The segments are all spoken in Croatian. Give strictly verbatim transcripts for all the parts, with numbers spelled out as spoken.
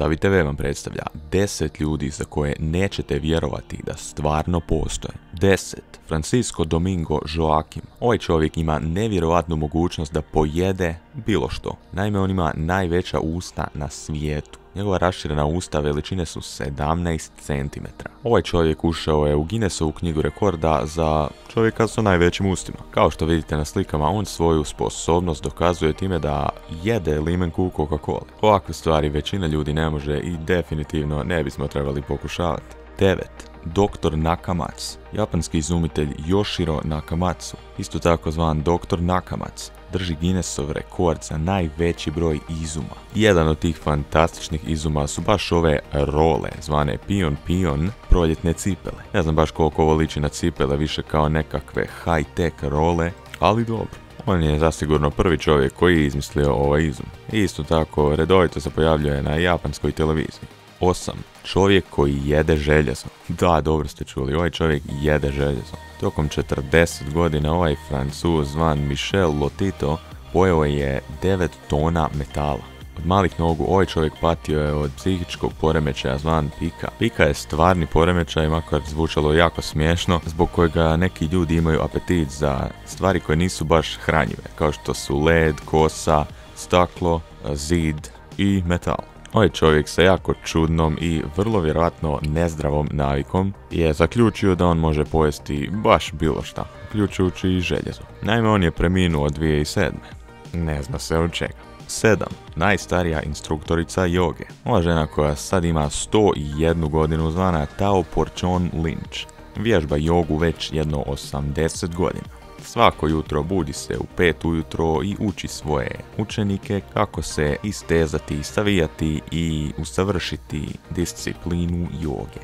Tabi te ve vam predstavlja deset ljudi za koje nećete vjerovati da stvarno postoje. deset. Francisco Domingo Joaquim. Ovaj čovjek ima nevjerovatnu mogućnost da pojede bilo što. Naime, on ima najveća usta na svijetu. Njegova raširena usta veličine su sedamnaest centimetara. Ovaj čovjek ušao je u Guinnessovu knjigu rekorda za čovjeka sa najvećim ustima. Kao što vidite na slikama, on svoju sposobnost dokazuje time da jede limenku Coca-Cola. Ovakve stvari većina ljudi ne može i definitivno ne bismo trebali pokušavati. devet. doktor Nakamatsu. Japanski izumitelj Yoshiro Nakamatsu, isto tako zvan doktor Nakamatsu, drži Guinnessov rekord za najveći broj izuma. Jedan od tih fantastičnih izuma su baš ove role, zvane pion pion proljetne cipele. Ne znam baš koliko ovo liči na cipele, više kao nekakve high-tech role, ali dobro. On je zasigurno prvi čovjek koji je izmislio ovaj izum. Isto tako redovito se pojavljuje na japanskoj televiziji. osam. Čovjek koji jede željezo. Da, dobro ste čuli, ovaj čovjek jede željezo. Tokom četrdeset godina ovaj Francuz zvan Michel Lotito pojeo je devet tona metala. Od malih nogu ovaj čovjek patio je od psihičkog poremećaja zvan pika. Pika je stvarni poremećaj, makar zvučalo jako smiješno, zbog kojega neki ljudi imaju apetit za stvari koje nisu baš hranjive, kao što su led, kosa, staklo, zid i metal. Ovaj čovjek sa jako čudnom i vrlo vjerojatno nezdravom navikom je zaključio da on može pojesti baš bilo šta, uključujući i željezo. Naime, on je preminuo dvije tisuće sedme. Ne zna se od čega. sedam. Najstarija instruktorica joge. Ova žena koja sad ima sto jednu godinu zvana Tao Porchon Lynch. Vježba jogu već jedno osamdeset godina. Svako jutro budi se u pet ujutro i uči svoje učenike kako se istezati, savijati i usavršiti disciplinu joge.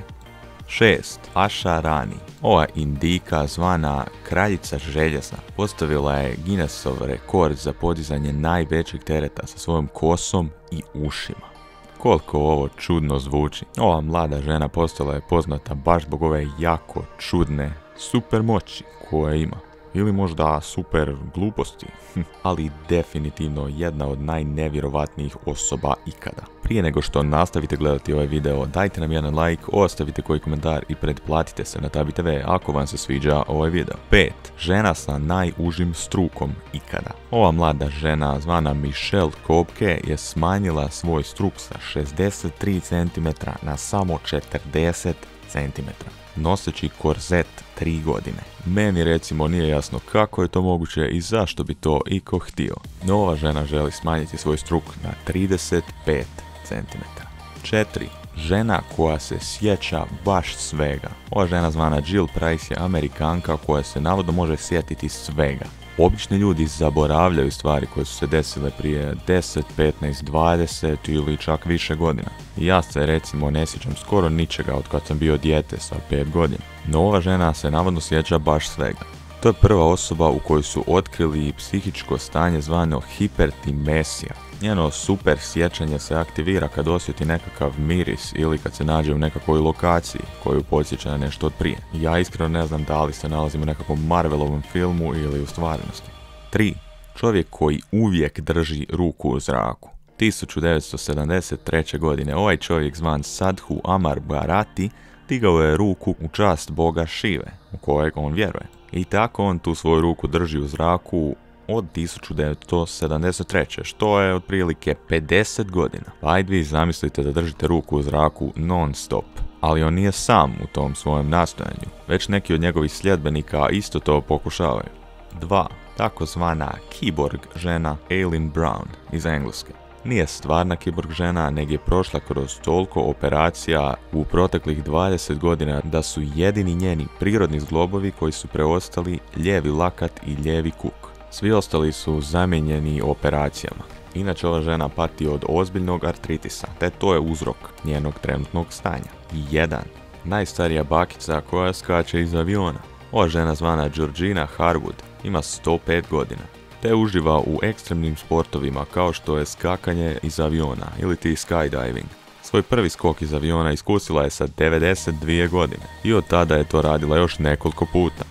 šest. Asha Rani. Ova indika zvana kraljica željeza postavila je Guinnessov rekord za podizanje najvećeg tereta sa svojom kosom i ušima. Koliko ovo čudno zvuči. Ova mlada žena postala je poznata baš zbog ove jako čudne super moći koje ima. Ili možda super gluposti, ali definitivno jedna od najnevjerovatnijih osoba ikada. Prije nego što nastavite gledati ovaj video, dajte nam jedan like, ostavite koji komentar i pretplatite se na Tabi te ve ako vam se sviđa ovaj video. pet. Žena sa najužim strukom ikada. Ova mlada žena zvana Michelle Kopke je smanjila svoj struk sa šezdeset tri centimetra na samo četrdeset centimetra. Noseći korzet tri godine. Meni recimo nije jasno kako je to moguće i zašto bi to iko htio. No ova žena želi smanjiti svoj struk na trideset pet centimetara. četiri. Žena koja se sjeća baš svega. Ova žena zvana Jill Price je Amerikanka koja se navodno može sjetiti svega. Obični ljudi zaboravljaju stvari koje su se desile prije deset, petnaest, dvadeset ili čak više godina. Ja se recimo ne sjećam skoro ničega od kad sam bio dijete sa pet godina. No ova žena se navodno sjeća baš svega. To je prva osoba u kojoj su otkrili psihičko stanje zvano hipertimesija. Njeno super sjećanje se aktivira kad osjeti nekakav miris ili kad se nađe u nekakvoj lokaciji koju podsjeća na nešto od prije. Ja iskreno ne znam da li se nalazim u nekakvom Marvelovom filmu ili u stvarnosti. tri. Čovjek koji uvijek drži ruku u zraku. tisuću devetsto sedamdeset treće. godine ovaj čovjek zvan Sadhu Amar Bharati digao je ruku u čast boga Šive, u kojeg on vjeruje. I tako on tu svoju ruku drži u zraku od tisuću devetsto sedamdeset treće. što je otprilike pedeset godina. Ajde vi zamislite da držite ruku u zraku non stop. Ali on nije sam u tom svojem nastojanju, već neki od njegovih sljedbenika isto to pokušavaju. dva. Takozvana kiborg žena Aileen Brown iz Engleske. Nije stvarna kiborg žena, nego je prošla kroz toliko operacija u proteklih dvadeset godina da su jedini njeni prirodni zglobovi koji su preostali lijevi lakat i lijevi kuk. Svi ostali su zamijenjeni operacijama. Inače ova žena pati od ozbiljnog artritisa, te to je uzrok njenog trenutnog stanja. jedan. Najstarija bakica koja skače iz aviona. Ova žena zvana Georgina Harwood ima sto pet godina, te uživa u ekstremnim sportovima kao što je skakanje iz aviona ili ti skydiving. Svoj prvi skok iz aviona iskusila je sa devedeset dvije godine i od tada je to radila još nekoliko puta.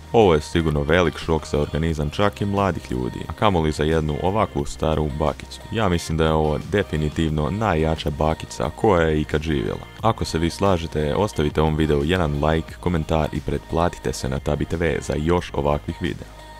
Ovo je sigurno velik šok za organizam čak i mladih ljudi, a kamoli za jednu ovakvu staru bakicu. Ja mislim da je ovo definitivno najjača bakica koja je ikad živjela. Ako se vi slažete, ostavite ovom videu jedan like, komentar i pretplatite se na Tabi te ve za još ovakvih videa.